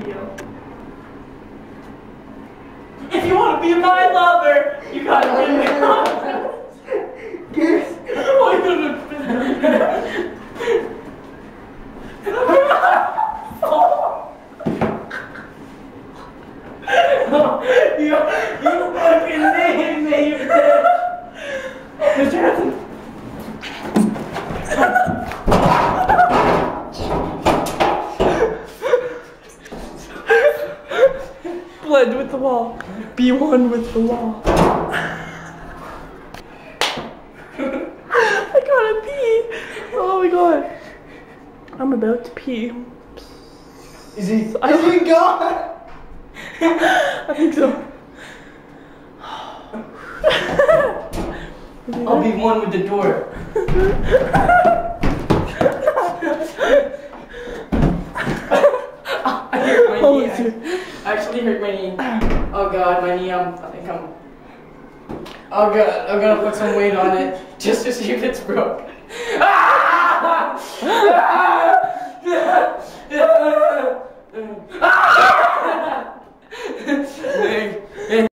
video. If you want to be my lover, you gotta give me confidence. You fucking named me, you did. Mr. Hanson. Blend with the wall. Be one with the wall. I gotta pee. Oh my god. I'm about to pee. Is he gone? I think so. I'll be one with the door. I hurt my knee. I actually hurt my knee. Oh god, my knee. I think I'm. Oh god, I'm gonna put some weight on it just to see if it's broke.